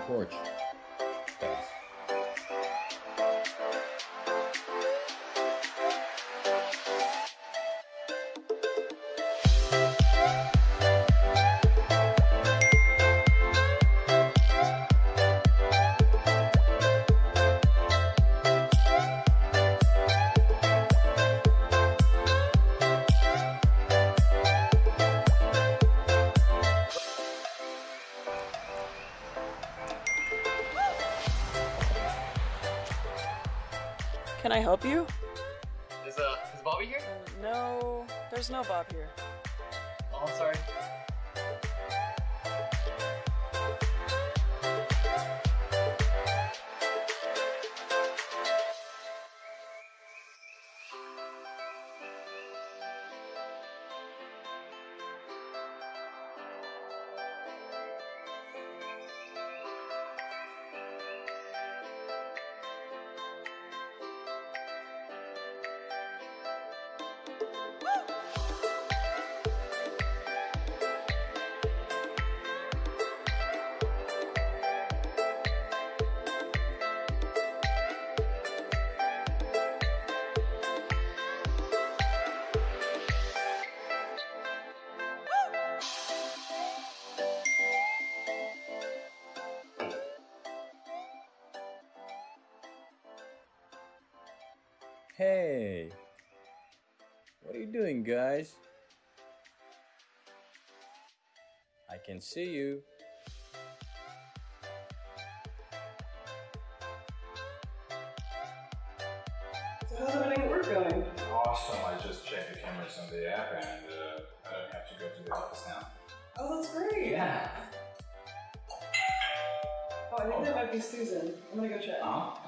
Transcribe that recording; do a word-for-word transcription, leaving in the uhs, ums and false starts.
torch. Thanks. Can I help you? Is, uh, is Bobby here? Uh, no, there's no Bob here. Oh, I'm sorry. Hey, what are you doing, guys? I can see you. So how's everything at work going? Awesome, I just checked the cameras on the app and uh, I don't have to go to the office now. Oh, that's great. Yeah. Oh, I think that might be Susan. I'm gonna go check. Uh-huh.